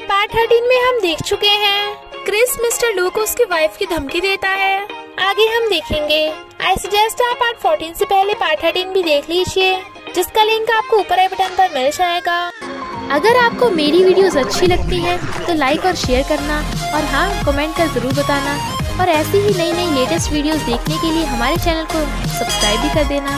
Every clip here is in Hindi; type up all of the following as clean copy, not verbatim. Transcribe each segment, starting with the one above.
पार्ट 13 में हम देख चुके हैं क्रिस मिस्टर लू को उसकी वाइफ की धमकी देता है। आगे हम देखेंगे। आई सजेस्ट आप पार्ट 14 से पहले पार्ट 13 भी देख लीजिए, जिसका लिंक आपको ऊपर आई बटन पर मिल जाएगा। अगर आपको मेरी वीडियोस अच्छी लगती है तो लाइक और शेयर करना, और हाँ, कमेंट कर जरूर बताना। और ऐसी ही नई नई लेटेस्ट वीडियोस देखने के लिए हमारे चैनल को सब्सक्राइब भी कर देना।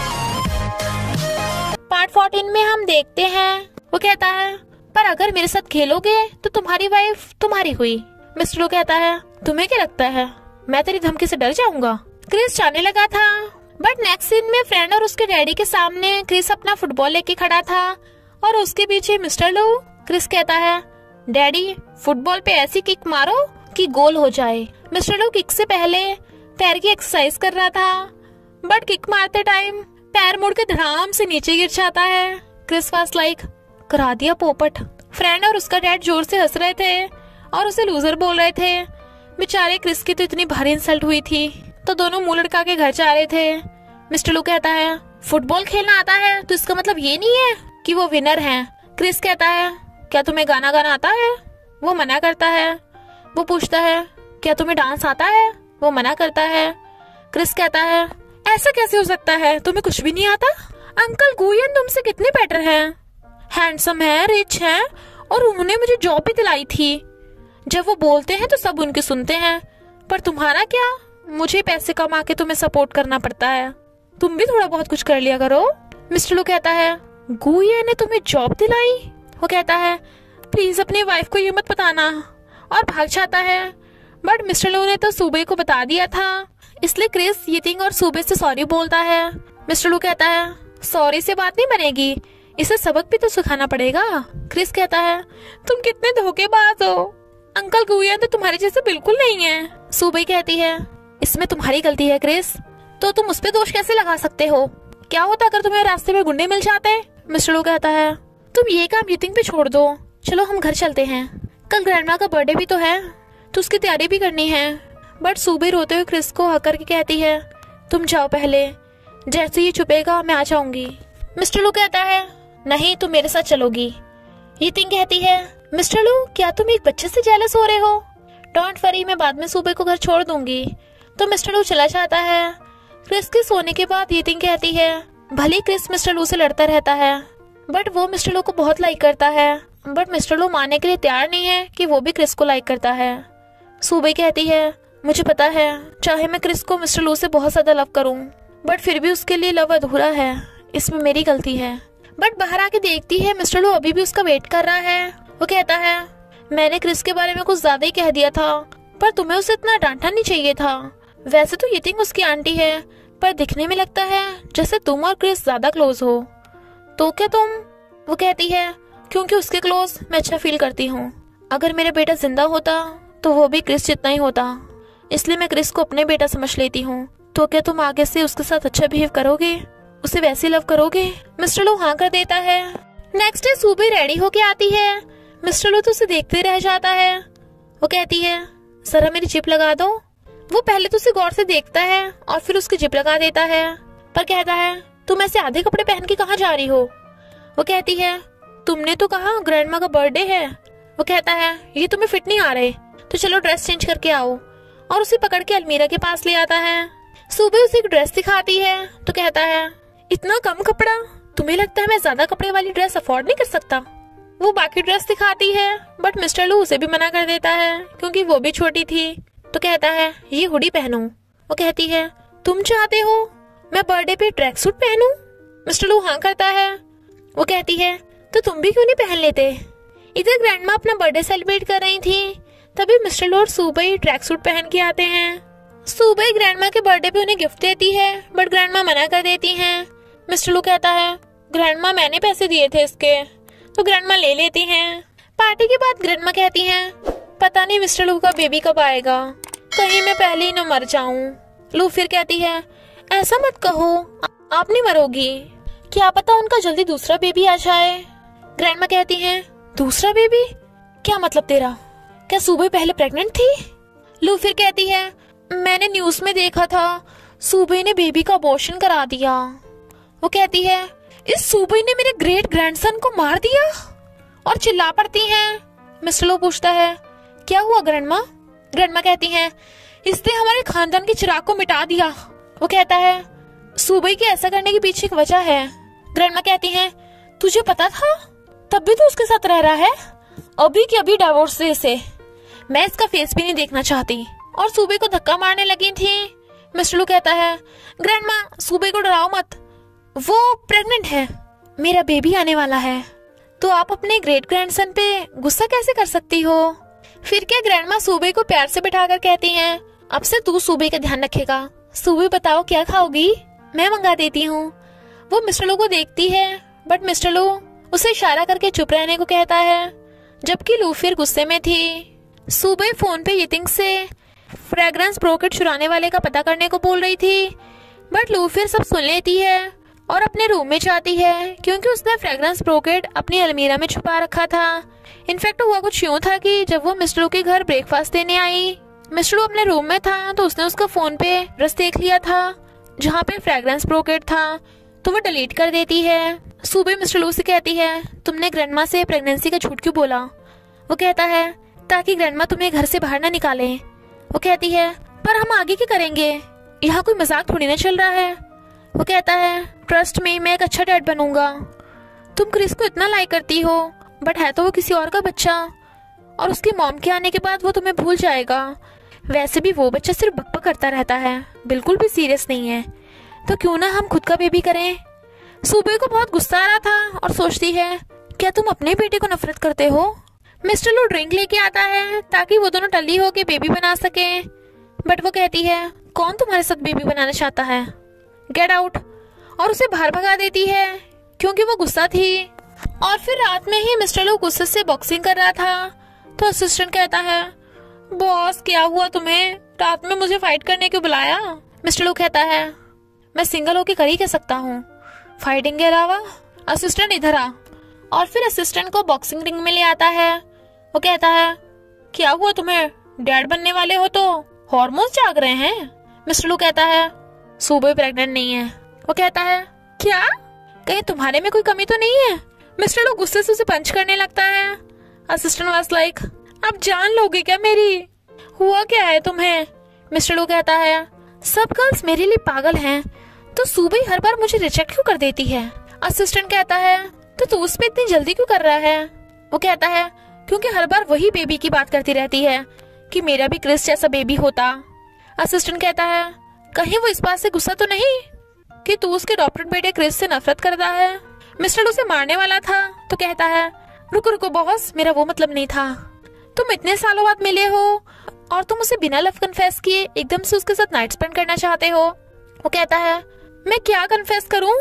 पार्ट 14 में हम देखते हैं, वो कहता है पर अगर मेरे साथ खेलोगे तो तुम्हारी वाइफ तुम्हारी हुई। मिस्टर लू कहता है तुम्हें क्या लगता है मैं तेरी धमकी से डर जाऊंगा। क्रिस जाने लगा था, बट नेक्स्ट सीन में फ्रेंड और उसके डैडी के सामने क्रिस अपना फुटबॉल लेके खड़ा था और उसके पीछे मिस्टर लू। क्रिस कहता है डैडी फुटबॉल पे ऐसी किक मारो कि गोल हो जाए। मिस्टर लू किक से पहले पैर की एक्सरसाइज कर रहा था, बट किक मारते टाइम पैर मुड़ के धड़ाम से नीचे गिर जाता है। क्रिस वाज लाइक करा दिया पोपट। फ्रेंड और उसका डैड जोर से हंस रहे थे और उसे लूजर बोल रहे थे। बेचारे क्रिस की तो इतनी भारी इंसल्ट हुई थी, तो दोनों मुंह लटका के घर जा रहे थे। मिस्टर लू कहता है फुटबॉल खेलना आता है तो इसका मतलब ये नहीं है कि वो विनर हैं। क्रिस कहता है क्या तुम्हें गाना गाना आता है? वो मना करता है। वो पूछता है क्या तुम्हें डांस आता है? वो मना करता है। क्रिस कहता है ऐसा कैसे हो सकता है, तुम्हें कुछ भी नहीं आता? अंकल गुयन तुमसे कितने बेटर हैं, हैंडसम है, रिच है, और उन्होंने मुझे जॉब भी दिलाई थी। जब वो बोलते हैं तो सब उनके सुनते हैं, पर तुम्हारा क्या, मुझे पैसे कमा के तुम्हें सपोर्ट करना पड़ता है। तुम भी थोड़ा बहुत कुछ कर लिया करो। मिस्टर लू कहता है गुयन ने तुम्हें जॉब दिलाई? वो कहता है प्लीज अपनी वाइफ को ये मत बताना, और भाग जाता है। बट मिस्टर लू ने तो सूबे को बता दिया था, इसलिए क्रिस यितिंग और सूबे से सॉरी बोलता है। मिस्टर लू कहता है सॉरी से बात नहीं बनेगी, इसे सबक भी तो सिखाना पड़ेगा। क्रिस कहता है तुम कितने धोखेबाज हो, अंकल गुयन तो तुम्हारे जैसे बिल्कुल नहीं है। सूबे कहती है इसमें तुम्हारी गलती है क्रिस, तो तुम उस पे दोष कैसे लगा सकते हो? क्या होता अगर तुम्हें रास्ते में गुंडे मिल जाते? मिस्टर लू कहता है तुम ये काम यितिंग पे छोड़ दो, चलो हम घर चलते हैं। कल ग्रैंडमा का बर्थडे भी तो है, तो उसकी तैयारी भी करनी है। बट सूबे रोते हुए क्रिस को हक करके कहती है तुम जाओ पहले, जैसे ये छुपेगा मैं आ जाऊंगी। मिस्टर लू कहता है नहीं तुम मेरे साथ चलोगी। यितिंग कहती है मिस्टर लू क्या तुम एक बच्चे से जेलस हो रहे हो? डोंट वरी, मैं बाद में सूबे को घर छोड़ दूंगी। तो मिस्टर लू चला जाता है। क्रिस के सोने के बाद यितिंग कहती है भले क्रिस मिस्टर लू से लड़ता रहता है, बट वो मिस्टर लू को बहुत लाइक करता है। बट मिस्टर लू मानने के लिए तैयार नहीं है कि वो भी क्रिस को लाइक करता है। सूबे कहती है मुझे पता है चाहे मैं क्रिस को मिस्टर लू से बहुत ज्यादा लव करूं, बट फिर भी उसके लिए लव अधूरा है, इसमें मेरी गलती है। बट बाहर आके देखती है मिस्टर लू अभी भी उसका वेट कर रहा है। वो कहता है मैंने क्रिस के बारे में कुछ ज्यादा ही कह दिया था, पर तुम्हें उसे इतना डांटना नहीं चाहिए था। वैसे तो यितिंग उसकी आंटी है, पर दिखने में लगता है जैसे तुम और क्रिस ज्यादा क्लोज हो। तो क्या तुम? वो कहती है क्योंकि उसके क्लोज मैं अच्छा फील करती हूँ। अगर मेरा बेटा जिंदा होता तो वो भी क्रिस जितना ही होता, इसलिए मैं क्रिस को अपने बेटा समझ लेती हूँ। तो क्या तुम आगे से उसके साथ अच्छा बिहेव करोगे, उसे वैसे लव करोगे? मिस्टर लू हाँ कर देता है। नेक्स्ट डे सूबे रेडी होके आती है। मिस्टर लू तो उसे देखते रह जाता है। वो कहती है जरा मेरी जिप लगा दो। वो पहले तो उसे गौर से देखता है और फिर उसकी जिप लगा देता है, पर कहता है तुम ऐसे आधे कपड़े पहन के कहाँ जा रही हो? वो कहती है तुमने तो कहा ग्रैंडमा का बर्थडे है। वो कहता है ये तुम्हें फिट नहीं आ रहे, तो चलो ड्रेस चेंज करके आओ, और उसे पकड़ के अलमीरा के पास ले आता है। सुबह उसे एक ड्रेस दिखाती है तो कहता है इतना कम कपड़ा, तुम्हें लगता है मैं ज्यादा कपड़े वाली ड्रेस अफोर्ड नहीं कर सकता? वो बाकी ड्रेस दिखाती है, बट मिस्टर लू उसे भी मना कर देता है क्योंकि वो भी छोटी थी। तो कहता है ये हुडी पहनो। वो कहती है तुम चाहते हो मैं बर्थडे पे ट्रैक सूट पहनूं? मिस्टर लू हाँ करता है। वो कहती है तो तुम भी क्यों नहीं पहन लेते? इधर ग्रैंडमा अपना बर्थडे सेलिब्रेट कर रही थी, तभी मिस्टर लू और सूबे ट्रैक सूट पहन के आते हैं। सूबे ग्रैंडमा के बर्थडे पे उन्हें गिफ्ट देती है, बट ग्रैंडमा मना कर देती हैं। मिस्टर लू कहता है ग्रैंडमा मैंने पैसे दिए थे इसके, तो ग्रैंडमा ले लेती हैं। पार्टी के बाद ग्रैंडमा कहती हैं पता नहीं मिस्टर लू का बेबी कब आएगा, कहीं मैं पहले ही न मर जाऊं। लू फिर कहती है ऐसा मत कहो, आप नहीं मरोगी, क्या पता उनका जल्दी दूसरा बेबी आ जाए। ग्रैंडमा कहती हैं दूसरा बेबी? क्या मतलब तेरा? क्या सूबे पहले प्रेग्नेंट थी? लू फिर कहती है मैंने न्यूज में देखा था सूबे ने बेबी का अबॉर्शन करा दिया। वो कहती है इस सूबे ने मेरे ग्रेट ग्रैंडसन को मार दिया, और चिल्ला पड़ती हैं मिस्टर लो पूछता है, क्या हुआ ग्रैंडमा? ग्रैंडमा कहती हैं, इसने हमारे खानदान के चिराग को मिटा दिया। वो कहता है, सुबह के ऐसा करने के पीछे एक वजह है। ग्रैंडमा कहती हैं, तुझे पता था? तब भी तो उसके साथ रह रहा है। अभी की अभी डिवोर्स दे इसे, मैं इसका फेस भी नहीं देखना चाहती। और सुबह को धक्का मारने लगी थी। मिस्टर लू कहता है, ग्रैंडमा सुबह को डराओ मत, वो प्रेग्नेंट है, मेरा बेबी आने वाला है। तो आप अपने ग्रेट ग्रैंडसन पे गुस्सा कैसे कर सकती हो? फिर क्या ग्रैंडमा सुबह को प्यार से बिठाकर कहती हैं, अब से तू सुबह का ध्यान रखेगा। सुबह बताओ क्या खाओगी, मैं मंगा देती हूँ। वो मिस्टर लू को देखती है, बट मिस्टर लू उसे इशारा करके चुप रहने को कहता है, जबकि लू फिर गुस्से में थी। सुबह फोन पे यितिंग से फ्रेग्रेंस ब्रोकेट चुराने वाले का पता करने को बोल रही थी, बट लू फिर सब सुन लेती है और अपने रूम में जाती है, क्योंकि उसने फ्रेग्रेंस ब्रोकेट अपनी अलमीरा में छुपा रखा था। इनफैक्ट हुआ कुछ यूं था कि जब वो मिस्टर लू के घर ब्रेकफास्ट देने आई, मिस्टर लू अपने रूम में था, तो उसने उसका फोन पे रस देख लिया था जहाँ पे फ्रेग्रेंस ब्रोकेट था, तो वो डिलीट कर देती है। सुबह मिस्टर लू से कहती है, तुमने ग्रैंडमा से प्रेगनेंसी का झूठ क्यों बोला? वो कहता है, ताकि ग्रैंडमा तुम्हें घर से बाहर ना निकाले। वो कहती है, पर हम आगे क्या करेंगे, यहाँ कोई मजाक थोड़ी ना चल रहा है। वो कहता है, ट्रस्ट में मैं एक अच्छा डैड बनूंगा। तुम क्रिस को इतना लाइक करती हो, बट है तो वो किसी और का बच्चा, और उसकी मॉम के आने के बाद वो तुम्हें भूल जाएगा। वैसे भी वो बच्चा सिर्फ बकबक करता रहता है, बिल्कुल भी सीरियस नहीं है, तो क्यों ना हम खुद का बेबी करें। सुबह को बहुत गुस्सा आ रहा था और सोचती है, क्या तुम अपने बेटे को नफरत करते हो? मिस्टर लू ड्रिंक लेके आता है ताकि वो दोनों टल्ली होके बेबी बना सके, बट वो कहती है, कौन तुम्हारे साथ बेबी बनाना चाहता है, गेट आउट, और उसे बाहर भगा देती है क्योंकि वो गुस्सा थी। और फिर रात में ही मिस्टर लू गुस्से से बॉक्सिंग कर रहा था, तो असिस्टेंट कहता है, बॉस क्या हुआ तुम्हें, रात में मुझे फाइट करने क्यों बुलाया? मिस्टर लू कहता है, मैं सिंगल होके कर ही कह सकता हूँ, फाइटिंग के अलावा। असिस्टेंट इधर आ, और फिर असिस्टेंट को बॉक्सिंग रिंग में ले आता है। वो कहता है, क्या हुआ तुम्हें, डैड बनने वाले हो तो हार्मोन्स जाग रहे हैं? मिस्टर लू कहता है, सुबह प्रेग्नेंट नहीं है। वो कहता है, क्या, कहीं तुम्हारे में कोई कमी तो नहीं है? मिस्टर लू गुस्से से उसे पंच करने लगता है। असिस्टेंट वाज लाइक, अब जान लोगे क्या मेरी, हुआ क्या है तुम्हें? मिस्टर लू कहता है, सब गर्ल्स मेरे लिए पागल हैं, तो सुबह हर बार मुझे रिजेक्ट क्यों कर देती है? असिस्टेंट कहता है, तो तू उसमें इतनी जल्दी क्यों कर रहा है? वो कहता है, क्योंकि हर बार वही बेबी की बात करती रहती है कि मेरा भी क्रिस जैसा बेबी होता। असिस्टेंट कहता है, कहीं वो इस बात से गुस्सा तो नहीं कि तू उसके डॉक्टर बेटे क्रिस से नफरत करता है? मिस्टर लू उसे मारने वाला था, तो कहता है, रुको रुको बॉस, मेरा वो मतलब नहीं था। तुम इतने सालों बाद मिले हो और तुम उसे बिना लव कन्फेस किए एकदम से उसके साथ नाइट स्पेंड करना चाहते हो। वो कहता है, मैं क्या कन्फेस करूं,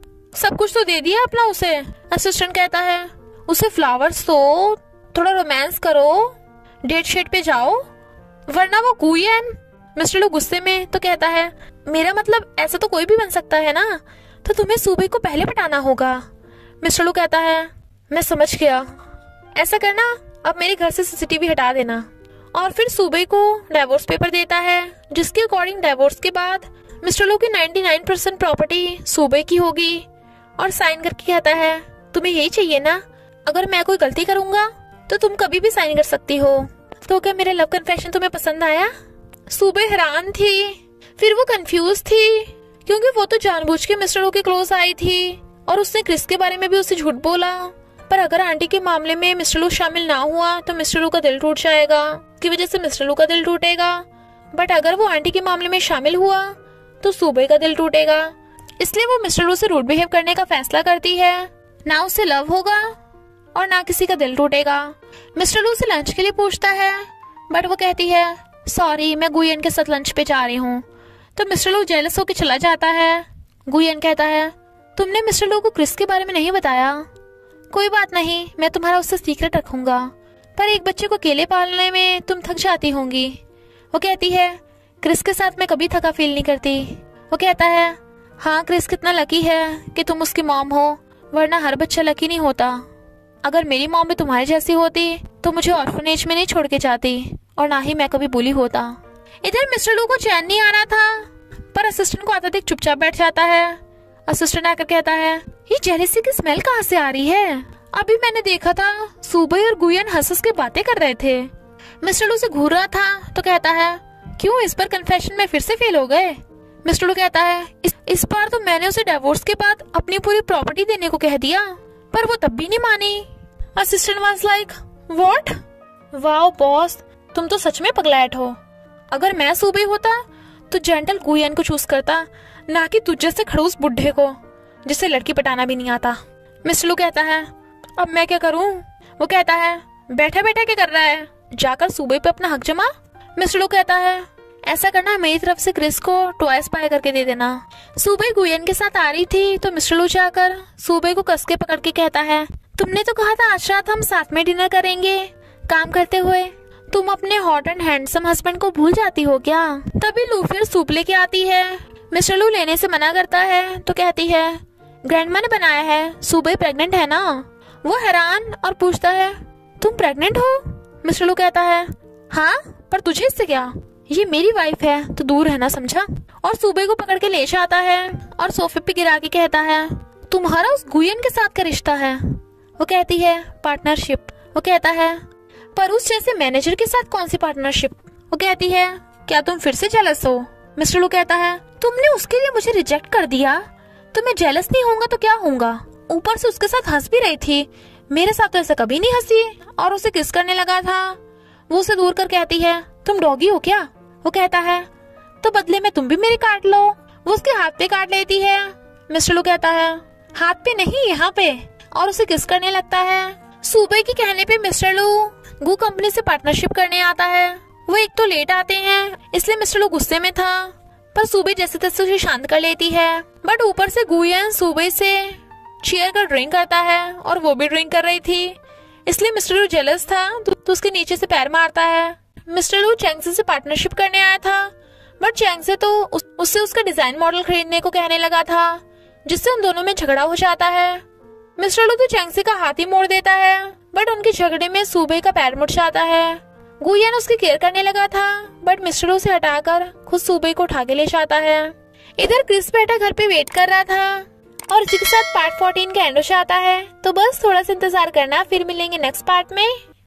सब कुछ तो दे दिया अपना उसे। असिस्टेंट कहता है, उसे फ्लावर्स दो, थोड़ा रोमांस करो, डेट शेट पे जाओ, वरना वो गुयन। मिस्टर लू गुस्से में तो कहता है, मेरा मतलब ऐसा तो कोई भी बन सकता है ना, तो तुम्हें सुबह को पहले पटाना होगा। मिस्टर लू कहता है, मैं समझ गया, ऐसा करना, अब मेरे घर से सीसीटीवी हटा देना। और फिर सुबह को डिवोर्स पेपर देता है, जिसके अकॉर्डिंग डिवोर्स के बाद मिस्टर लू की 99% प्रॉपर्टी सुबह की होगी, और साइन करके कहता है, तुम्हें यही चाहिए ना, अगर मैं कोई गलती करूंगा तो तुम कभी भी साइन कर सकती हो। तो क्या मेरा लव कन्फेशन तुम्हें पसंद आया? सुबह हैरान थी, फिर वो कंफ्यूज थी, क्योंकि वो तो जानबूझ के मिस्टर लू के क्लोज आई थी और उसने क्रिस के बारे में भी उससे झूठ बोला। पर अगर आंटी के मामले में मिस्टर लू शामिल ना हुआ तो मिस्टर लू का दिल टूट जाएगा, की वजह से मिस्टर लू का दिल टूटेगा। बट अगर वो आंटी के मामले में शामिल हुआ तो सुबह का दिल टूटेगा। इसलिए वो मिस्टर लू से रूड बिहेव करने का फैसला करती है। ना उससे लव होगा और ना किसी का दिल टूटेगा। मिस्टर लू से लंच के लिए पूछता है, बट वो कहती है, सॉरी मैं गुयन के साथ लंच पे जा रही हूँ। तो मिस्टर लू जेलस होकर चला जाता है। गुयन कहता है, तुमने मिस्टर लू को क्रिस के बारे में नहीं बताया। कोई बात नहीं, मैं तुम्हारा उससे सीक्रेट रखूंगा, पर एक बच्चे को अकेले पालने में तुम थक जाती होंगी। वो कहती है, क्रिस के साथ मैं कभी थका फील नहीं करती। वो कहता है, हाँ क्रिस कितना लकी है कि तुम उसकी मॉम हो, वरना हर बच्चा लकी नहीं होता। अगर मेरी मॉम भी तुम्हारी जैसी होती तो मुझे ऑर्फनेज में नहीं छोड़ के जाती, और ना ही मैं कभी बुली होता। इधर मिस्टर लू को चैन नहीं आ रहा था, पर असिस्टेंट को आता देख चुपचाप बैठ जाता है। असिस्टेंट आकर कहता है, ये जेलेसी की स्मेल कहाँ से आ रही है? अभी मैंने देखा था सुबह और गुयन हंस के बातें कर रहे थे। मिस्टर लू से घूर रहा था तो कहता है, क्यों इस पर कन्फेशन में फिर से फेल हो गए? मिस्टर लू कहता है, इस बार तो मैंने उसे डिवोर्स के बाद अपनी पूरी प्रॉपर्टी देने को कह दिया, पर वो तब भी नहीं मानी। Assistant was like, what? Wow boss, तुम तो सच में पगलैट हो। अगर मैं सुबह होता तो जेंटल गुयन को चूज करता, ना कि तुझ जैसे खड़ूस बुढ़े को जिसे लड़की पटाना भी नहीं आता। मिस्टर लू कहता है, अब मैं क्या करूं? वो कहता है, बैठा बैठा क्या कर रहा है, जाकर सुबह पे अपना हक जमा। मिस्टर लू कहता है, ऐसा करना मेरी तरफ से क्रिस को टॉयज बाय करके दे देना। सुबह गुयन के साथ आ रही थी तो मिस्टर लू जाकर सुबह को कस के पकड़ के कहता है, तुमने तो कहा था आज रात हम साथ में डिनर करेंगे। काम करते हुए तुम अपने हॉट एंड हैंडसम हस्बैंड को भूल जाती हो क्या? तभी लू फिर सूप लेके आती है। मिस्टर लू लेने से मना करता है तो कहती है, ग्रैंडमा ने बनाया है, सुबह प्रेग्नेंट है ना? वो हैरान और पूछता है, तुम प्रेग्नेंट हो? मिस्टर लू कहता है, हाँ, पर तुझे इससे क्या, ये मेरी वाइफ है तो दूर रहना, समझा? और सुबह को पकड़ के ले जाता है और सोफे पे गिरा के कहता है, तुम्हारा उस गुयन के साथ क्या रिश्ता है? वो कहती है, पार्टनरशिप। वो कहता है, पर उस जैसे मैनेजर के साथ कौन सी पार्टनरशिप? वो कहती है, क्या तुम फिर से जेलस हो? मिस्टर लू कहता है, तुमने उसके लिए मुझे रिजेक्ट कर दिया तो मैं जेलस नहीं होऊंगा तो क्या होऊंगा? ऊपर से उसके साथ हंस भी रही थी, मेरे साथ तो ऐसा कभी नहीं हंसी, और उसे किस करने लगा था। वो उसे दूर कर कहती है, तुम डॉगी हो क्या? वो कहता है, तो बदले में तुम भी मेरी काट लो। वो उसके हाथ पे काट लेती है। मिस्टर लू कहता है, हाथ पे नहीं, यहाँ पे, और उसे किस करने लगता है। सुबह के कहने पे मिस्टर लू गू कंपनी से पार्टनरशिप करने आता है। वो एक तो लेट आते हैं इसलिए मिस्टर लू गुस्से में था, पर सुबह जैसे तैसे उसे शांत कर लेती है। बट ऊपर से गुयन सुबह से चेयर का ड्रिंक करता है और वो भी ड्रिंक कर रही थी, इसलिए मिस्टर लू जेलस था तो उसके नीचे से पैर मारता है। मिस्टर लू चैंगसे से पार्टनरशिप करने आया था, बट चैंगसे तो उससे उसका डिजाइन मॉडल खरीदने को कहने लगा था, जिससे उन दोनों में झगड़ा हो जाता है। मिस्टर लू तो चैंगसे का हाथ ही मोड़ देता है, बट उनके झगड़े में सुबह का पैर मुड़ जाता है। गुयन उसकी केयर करने लगा था, बट मिस्टर लू से हटाकर खुद सुबह को उठा के ले जाता है। इधर क्रिस बेटा घर पे वेट कर रहा था, और इसी के साथ पार्ट 14 का एंड हो जाता है। तो बस थोड़ा सा इंतजार करना, फिर मिलेंगे नेक्स्ट पार्ट में।